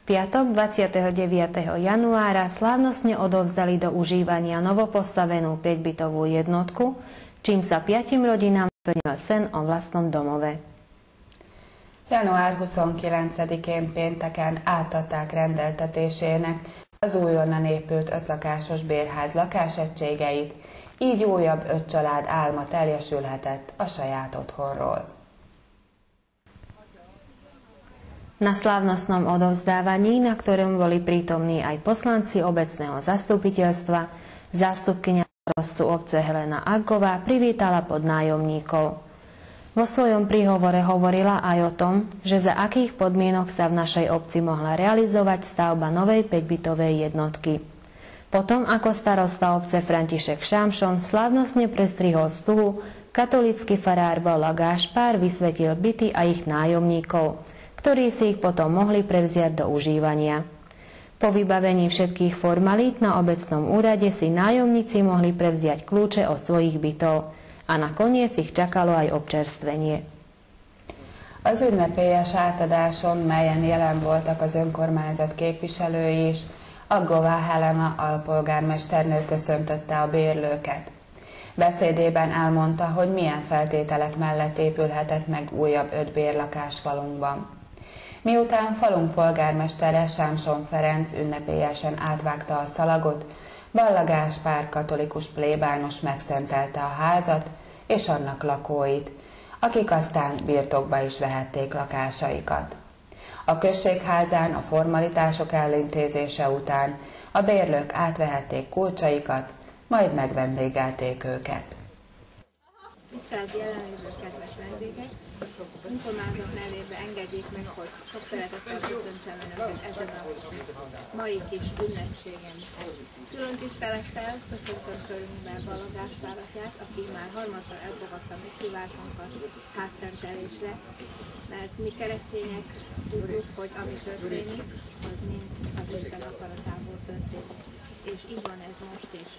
piatok 29. januára slávnostne odovzdali do užívania novopostavenú 5-bytovú jednotku, čím sa 5 rodinám splnil sen o vlastnom domove. Január 29-én pénteken átadták rendeltetésének az újonnan épült 5 lakásos bérház lakásegységeit, így újabb 5 család álma teljesülhetett a saját otthonról. Na slávnostnom odovzdávaní, na ktorom boli prítomní aj poslanci obecného zastupiteľstva, zástupkyňa starostu obce Helena Aggová privítala podnájomníkov. Vo svojom príhovore hovorila aj o tom, že za akých podmienok sa v našej obci mohla realizovať stavba novej 5-bytovej jednotky. Potom, ako starosta obce František Šámšon slávnostne prestrihol stuhu, katolícky farár Bola Gášpár vysvetil byty a ich nájomníkov, ktorí si ich potom mohli prevziať do užívania. Po vybavení všetkých formalít na obecnom úrade si nájomníci mohli prevziať kľúče od svojich bytov a nakoniec ich čakalo aj občerstvenie. Az ünnepélyes átadáson, melyen jelen voltak az önkormányzat képviselői is, Aggová Helena alpolgármesternő köszöntötte a bérlőket. Beszédében elmondta, hogy milyen feltételek mellett épülhetett meg újabb 5 bérlakás falunkban. Miután falunk polgármestere Sámson Ferenc ünnepélyesen átvágta a szalagot, Balla Gáspár katolikus plébános megszentelte a házat és annak lakóit, akik aztán birtokba is vehették lakásaikat. A községházán a formalitások elintézése után a bérlők átvehették kulcsaikat, majd megvendégelték őket. Tisztelt jelenlévő kedves vendégek! Önkormányzat nevében engedjék meg, hogy sok szeretettel köszöntsem Önöket ezen a mai kis ünnepségen. Külön tisztelettel köszöntöm körünkben Balla Gáspár atyát, aki már harmadszor elfogadta meghívásunkat házszentelésre, mert mi keresztények tudjuk, hogy ami történik, az mind az Isten akaratából történik. És így van ez most is.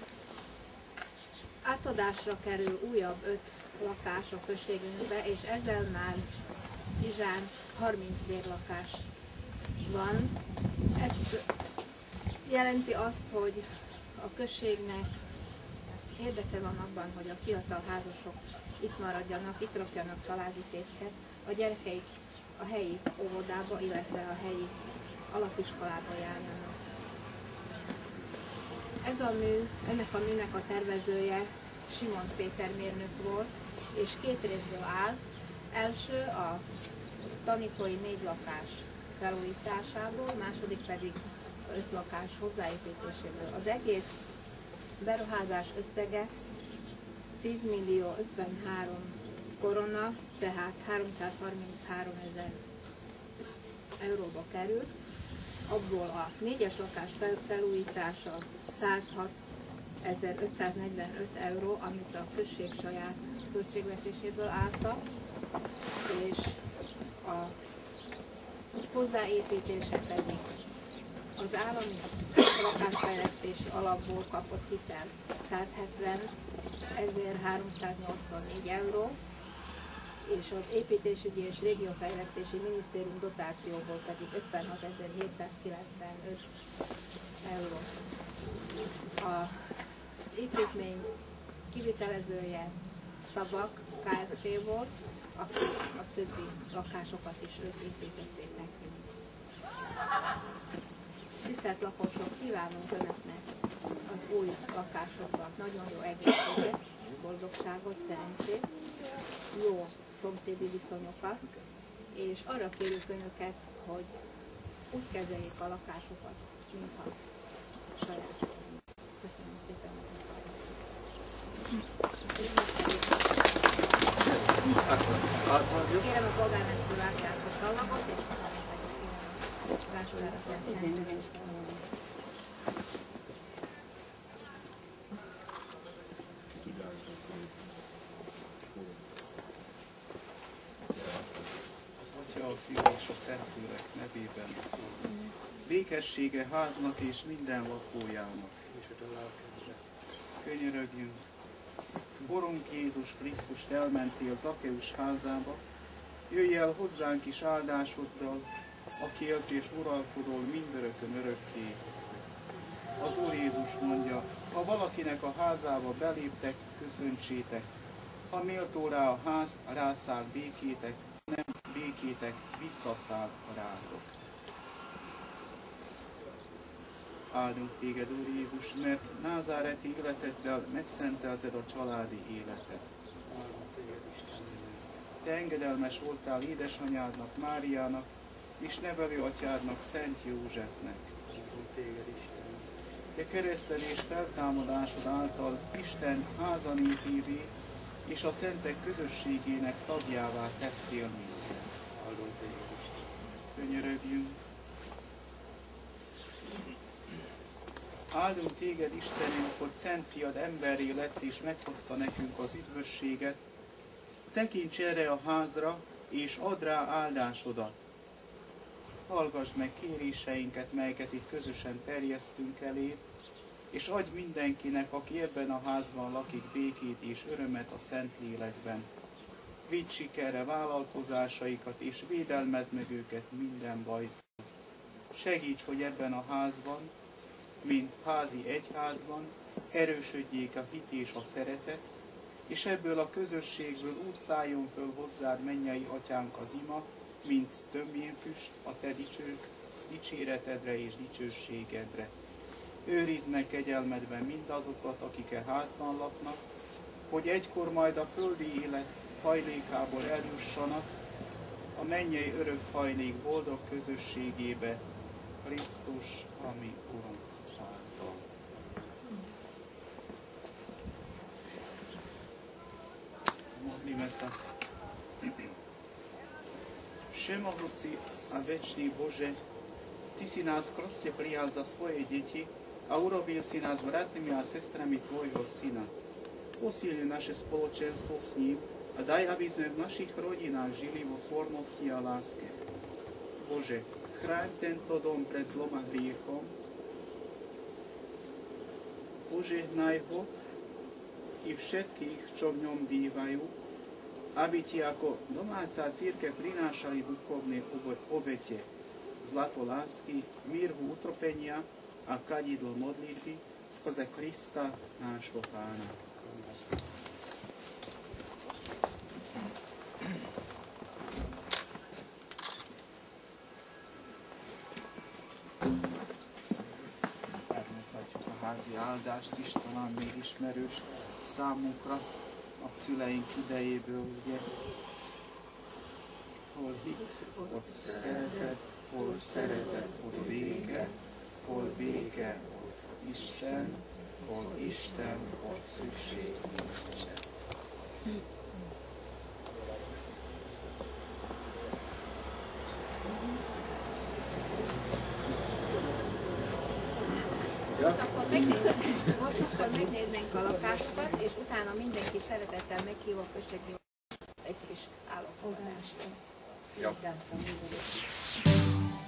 Átadásra kerül újabb 5 lakás a községünkbe, és ezzel már Izsán 30 bérlakás van. Ez jelenti azt, hogy a községnek érdeke van abban, hogy a fiatal házasok itt maradjanak, itt rakjanak családintézket, a gyerekeik a helyi óvodába, illetve a helyi alapiskolába járjanak. Ez a mű, ennek a műnek a tervezője Simon Péter mérnök volt, és 2 részből áll. Első a tanítói 4 lakás felújításából, második pedig 5 lakás hozzáépítéséből. Az egész beruházás összege 10.053 korona, tehát 333.000 euróba került. Abból a 4-es lakás felújítása 106.545 euró, amit a község saját költségvetéséből állta, és a hozzáépítése pedig az állami lakásfejlesztési alapból kapott hitel 170.384 euró, és az építésügyi és régiófejlesztési minisztérium dotációból pedig 56.795 euró. Az építmény kivitelezője Stabak Kft. Volt, akik a többi lakásokat is ők építették nekünk. Tisztelt lakosok, kívánunk Önöknek az új lakásokban nagyon jó egészséget, boldogságot, szerencsét, jó szomszédi viszonyokat, és arra kérjük Önöket, hogy úgy kezeljék a lakásokat, mintha saját. Köszönöm szépen. Kérem a polgármester látják a csallagot, és másodára kell. A Fiú és a Szentlélek nevében. Békessége háznak és minden lakójának. Könyörögjünk. Urunk Jézus Krisztus, elmentél Zakkeus házába, jöjj el hozzánk is áldásoddal, aki élsz és uralkodol mindörökön örökké. Az Úr Jézus mondja, ha valakinek a házába beléptek, köszöntsétek. Ha méltó rá a ház, rászáll békétek, nem békétek, visszaszáll rátok. Áldunk téged, Úr Jézus, mert názáreti életeddel megszentelted a családi életet. Te engedelmes voltál édesanyádnak, Máriának, és nevelőatyádnak, Szent Józsefnek. Te keresztelés feltámadásod által Isten házanépévé és a szentek közösségének tagjává tettél minket. Könyörögjünk. Áldunk téged, Istenünk, hogy Szent Fiad emberré lett és meghozta nekünk az üdvösséget. Tekints erre a házra, és add rá áldásodat. Hallgass meg kéréseinket, melyeket itt közösen terjesztünk elé, és adj mindenkinek, aki ebben a házban lakik, békét és örömet a Szentlélekben. Vidd sikerre vállalkozásaikat, és védelmezd meg őket minden bajtól. Segíts, hogy ebben a házban, mint házi egyházban, erősödjék a hit és a szeretet, és ebből a közösségből úgy szálljon föl hozzád, mennyei atyánk, az ima, mint tömbjénfüst a te dicséretedre és dicsőségedre. Őrizd meg kegyelmedben mindazokat, akik e házban laknak, hogy egykor majd a földi élet hajlékából eljussanak a mennyei örök hajlék boldog közösségébe, Krisztus, a mi Urunk által. Modlíme sa. Všemohúci a večný Bože, Ty si nás v Krste prijal za svoje deti a urobil si nás bratmi a sestrami Tvojho Syna. Posilňuj naše spoločenstvo s ním a daj, aby sme v našich rodinách žili vo svornosti a láske. Bože, chráň tento dom pred zlom a hriechom, požehnaj ho i všetkých, čo v ňom bývajú, aby Ti ako domáca cirkev prinášali duchovné obete, zlato lásky, mírhu utrpenia a kadidlo modlitby skrze Krista, nášho Pána. Megmutatjuk a házi áldást is, talán még ismerős számunkra a szüleink idejéből, ugye? Hol hit, ott szeretet, hol szeretet, ott béke, hol béke, ott Isten, hol Isten, ott szükség nincsen. Most akkor megnéznénk a lakásokat, és utána mindenki szeretettel meghívva kössek egy kis állófoglalást. Ja.